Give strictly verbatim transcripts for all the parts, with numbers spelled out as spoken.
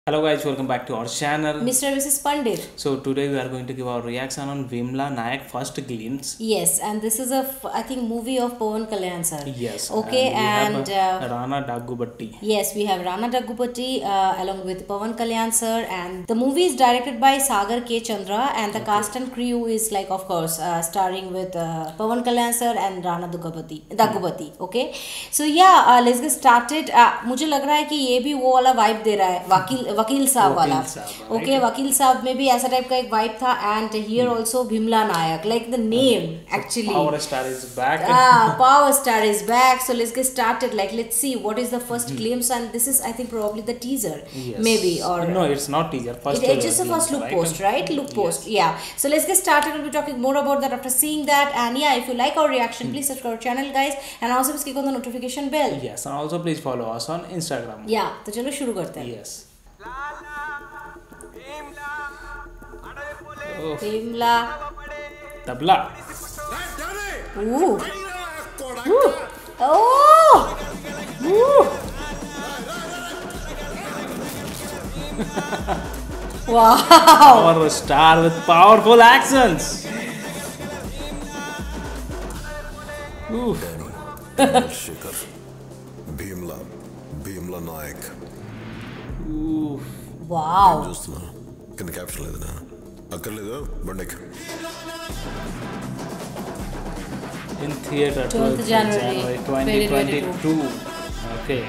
Hello guys, welcome back to our channel. Mister and Missus Pandit. So today we are going to give our reaction on Vimla Nayak first glimpse. Yes, and this is a f I think movie of Pawan Kalyan sir. Yes. Okay, and, and, we have, uh, uh, Rana Daggubatti. yes, we have Rana Daggubatti uh, along with Pawan Kalyan sir, and the movie is directed by Sagar K Chandra, and the okay. cast and crew is like of course uh, starring with uh, Pawan Kalyan sir and Rana Daggubatti. Daggubatti. Okay, so yeah, uh, let's get started. Uh, मुझे लग रहा है कि ये भी वो वाला vibe दे रहा है वकील वकील साहब वाला. ओके वकील साहब में भी ऐसा टाइप का एक वाइब था and here also Vimala Nayak like the name actually power star is back power star is back so let's get started like let's see what is the first glimpse and this is I think probably the teaser maybe or no it's not teaser first it's just a first look post right look post yeah so let's get started. We'll be talking more about that after seeing that, and yeah, if you like our reaction please subscribe our channel guys and also please click on the notification bell. Yes, and also please follow us on Instagram. yeah तो चलो शुरू करते हैं. Yes. Vimla tabla. Ooh. Ooh. Oh. Ooh. Wow. Power star with powerful accents. Ooh. Shikhar. Bhimla. Bhimla Nayak. Ooh. Wow. చూస్తున్నా కింద caption లేదనా అక్కర్లేదు బండికి In theater twelfth January twenty twenty-two. Okay.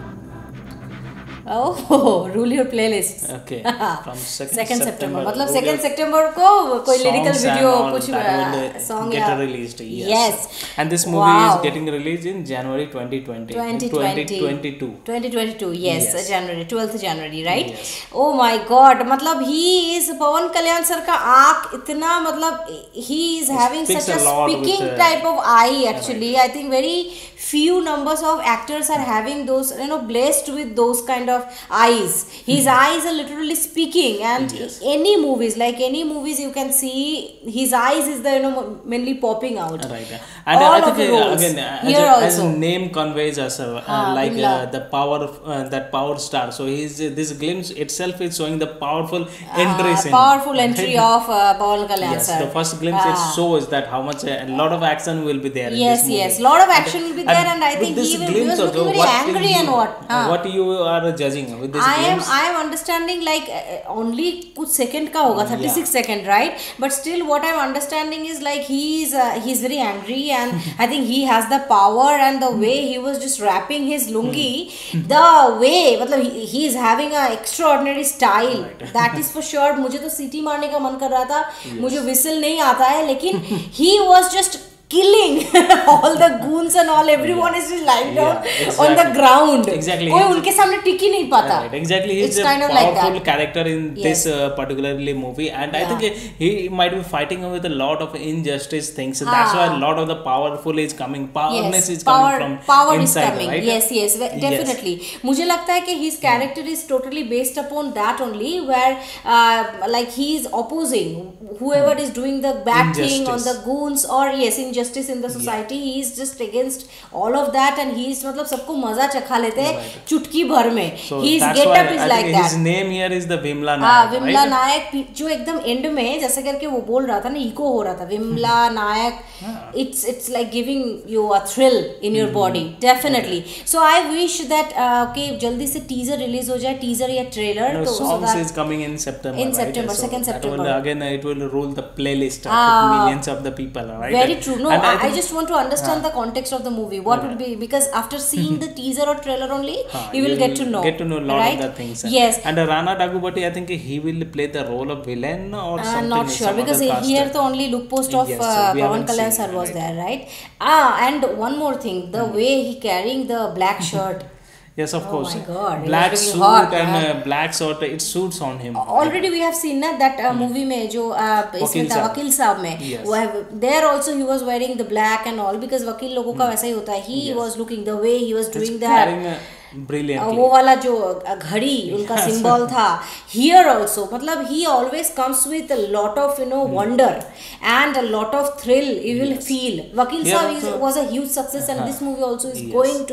Oh, rule your playlist. Okay. From second, second September. September. मतलब second September को कोई lyrical video कुछ song get या released. Yes. yes. And this movie wow. is getting released in January twenty twenty. twenty twenty-two. twenty twenty-two. Yes, yes. January twelfth January, right? Yes. Oh my God. मतलब he is Pawan Kalyan sir का आँख इतना मतलब he is having Speaks such a, a speaking with, uh, type of eye actually. Right. I think very few numbers of actors are having those, you know, blessed with those kind of eyes. His eyes are literally speaking, and yes. any movies, like any movies you can see, his eyes is the, you know, mainly popping out. Right. And all I of think the uh, roles. again uh, Here as, a, also. as name conveys us uh, uh, ah, like uh, the power of uh, that power star. So he's uh, this glimpse itself is showing the powerful entry. Uh, powerful entry of uh, Pawan Kalyan yes, sir. the first glimpse ah. it shows that how much uh, a lot of action will be there. Yes, in this movie. yes, lot of action and, will be there, and, and I think he, will, he was looking very what angry you, and what. Uh, what you are judging with this I glimpse? am I am understanding like uh, only कुछ second का होगा thirty-six yeah. second, right? But still what I am understanding is like he is uh, he is very angry, and I think he has the power, and the way he was just wrapping his lungi, the way मतलब he, he is having a extraordinary style. Right. That is for sure. मुझे तो सीटी मारने का मन कर रहा था. yes. मुझे whistle नहीं आता है, लेकिन he was just killing all the goons and all. Everyone yeah. is just lying down yeah, exactly. on the ground. Exactly. कोई उनके सामने टिक ही नहीं पाता. Right. Exactly. He's it's a kind of powerful like character in yes. this uh, particularly movie, and yeah. I think he might be fighting with a lot of injustice things. So ah. That's why a lot of the powerful is coming. Powerness yes. is power, coming from power inside. Is coming. Right? Yes, yes, definitely. Yes. मुझे लगता है कि his character is totally based upon that only, where uh, like he is opposing whoever hmm. is doing the bad injustice. thing on the goons or yes injustice in the society. Yeah. He is just against all of that, and he is मतलब सबको मजा चखा लेते हैं right. चुटकी भर में. so his get up is I like that. His name here is the Vimla Nayak. हाँ विमला right? नायक जो एकदम एंड में जैसे करके वो बोल रहा था ना, इको हो रहा था विमला नायक. it's it's like giving you a thrill in your body definitely. okay. so I wish that uh, okay जल्दी से teaser release हो जाए, teaser या trailer. no, तो songs so is coming in September. in right? September, so second September. Will, again it will rule the playlist of uh, millions of the people. Right? Very true. No, and I, I, I just want to understand uh, the context of the movie. What yeah. would be, because after seeing the teaser or trailer only, uh, you will get to know. Get to know a lot right? of the things. Yes. And uh, Rana Daggubatti, I think he will play the role of villain or uh, something. Not sure, because here the only look post of yes, uh, so Pawan Kalyan sir was right. there, right? Ah, and one more thing, the mm. way he carrying the black shirt. Yes, of oh course. My God, black suit hot, and uh, black shirt, it suits on him. Already we have seen na, that uh, movie में जो uh, इसमें था वकील साहब में, yes. there also he was wearing the black and all, because वकील लोगों का वैसा ही होता है. He yes. was looking the way he was doing that. Brilliantly. वो वाला जो घड़ी उनका सिंबल था. Here also मतलब he always comes with a lot of, you know, wonder and a lot of thrill you will yes. feel. Vakil Saab is, was a huge success, and this movie also is yes. going to be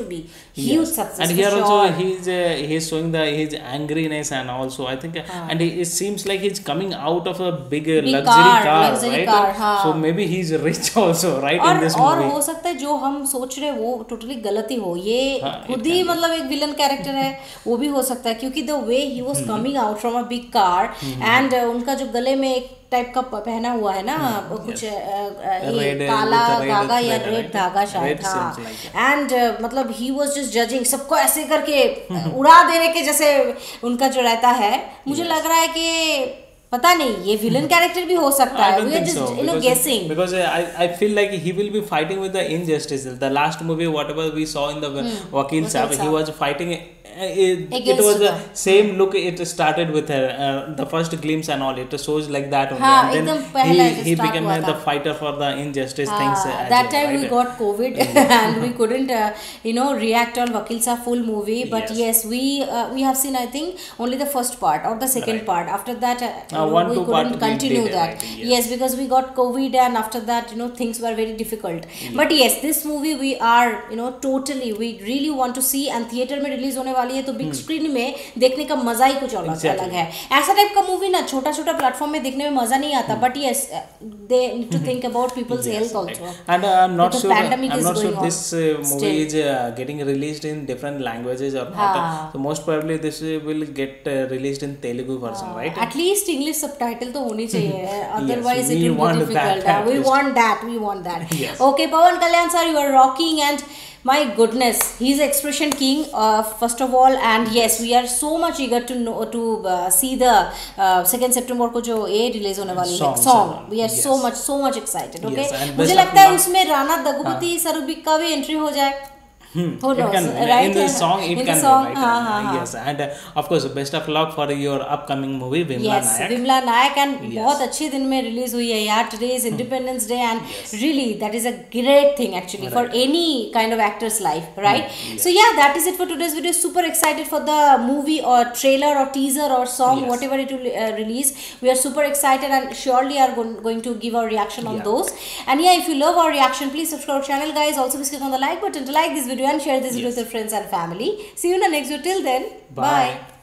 huge Yes. success And for here sure. also he's uh, he's showing the his angriness, and also I think uh, and it, it seems like he's coming out of a big, uh, Big luxury car, car, luxury right? car, हाँ. So maybe he's rich also, right, in और this और movie. हो सकता है जो हम सोच रहे हैं वो टोटली गलत ही हो, ये हाँ, खुद it ही can be. मतलब एक विलन कैरेक्टर है, वो भी हो सकता है क्योंकि the way he was coming out from a big car and उनका जो गले में एक टाइप का प- पहना हुआ है ना कुछ अ, अ, ये Red, काला with a red धागा या thread, रेड right? धागा शायद Red हाँ seems like एंड मतलब ही वाज जस्ट जजिंग सबको ऐसे करके उड़ा देने के जैसे उनका जो रहता है, मुझे लग रहा है कि पता नहीं ये विलन कैरेक्टर भी हो सकता I है, don't we are think so just you know because guessing. because uh, I I feel like he will be fighting with the injustice. The last movie, whatever we saw in the Wakil Wakil Saab, he Saab. was fighting. Uh, it, it Against was the her. same look. It started with her, uh, the first glimpse and all. It shows like that only. हाँ, and एकदम then पहला he जो he start became हुआ uh, था. the fighter for the injustice things. Uh, Uh, as that well, time right? we got COVID and we couldn't, uh, you know, react on Vakil Saab full movie. But Yes. yes, we uh, we have seen I think only the first part or the second Right. part. After that, uh, you Uh, know, one, we two part couldn't we continue did, that. right, Yes. yes. because we got COVID and after that, you know, things were very difficult. But yes, this movie we are, you know, totally we really want to see and theater में release होने वाली है तो big screen में देखने का मजा ही कुछ अलग Exactly. अलग है. ऐसा टाइप का मूवी ना छोटा छोटा प्लेटफॉर्म में देखने में मजा नहीं आता. But yes, uh, they need to think about people's health also. And uh, I'm not Because sure. pandemic I'm is not sure going on this uh, movie still. is uh, getting released in different languages or not. हाँ. So most probably this uh, will get uh, released in Telugu version, right? At least English subtitle तो होनी चाहिए. Otherwise we it will want be difficult. that Uh, we at least. want that. We want that. Yes. Okay, Pawan Kalyan sir, you are rocking and my goodness, he's expression king. Uh, first of all, and yes, we are so much eager to know to uh, see the uh, second September को जो ये release होने वाली है Song, song. song. We are Yes. so much so much excited. Okay. Yes, and मुझे best of लगता है luck. उसमें राणा दग्गुपति सरुबिक का भी एंट्री हो जाए. Who It knows, can, right? in the song it In the can song, be, right? हाँ, Uh, हाँ, हाँ. yes, and uh, of course best of luck for your upcoming movie Vimla Yes, Nayak. Vimala Nayak and Yes. बहुत अच्छे दिन में release हुई है यार. Today is Independence Day and really that is a great thing actually for any kind of actor's life, right? So yeah that is it for today's video. Super excited for the movie और trailer और teaser और song Yes. whatever it will uh, release. We are super excited and surely are go- going to give our reaction on Yeah. those. And yeah, if you love our reaction, please subscribe our channel, guys. Also, please click on the like button to like this video and share this video with your friends and family. See you in the next video. Till then, bye. Bye.